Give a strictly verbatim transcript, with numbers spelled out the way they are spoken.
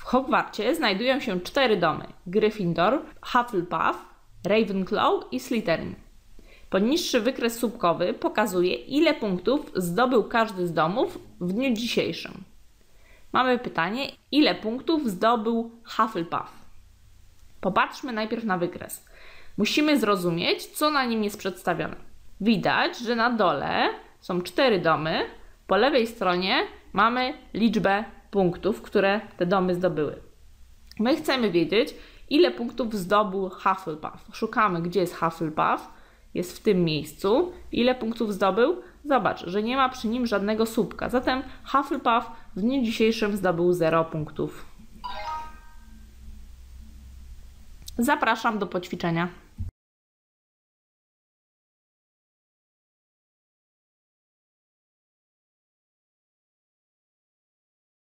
W Hogwarcie znajdują się cztery domy: Gryffindor, Hufflepuff, Ravenclaw i Slytherin. Poniższy wykres słupkowy pokazuje, ile punktów zdobył każdy z domów w dniu dzisiejszym. Mamy pytanie, ile punktów zdobył Hufflepuff? Popatrzmy najpierw na wykres. Musimy zrozumieć, co na nim jest przedstawione. Widać, że na dole są cztery domy, po lewej stronie mamy liczbę punktów, które te domy zdobyły. My chcemy wiedzieć, ile punktów zdobył Hufflepuff. Szukamy, gdzie jest Hufflepuff. Jest w tym miejscu. Ile punktów zdobył? Zobacz, że nie ma przy nim żadnego słupka. Zatem Hufflepuff w dniu dzisiejszym zdobył zero punktów. Zapraszam do poćwiczenia.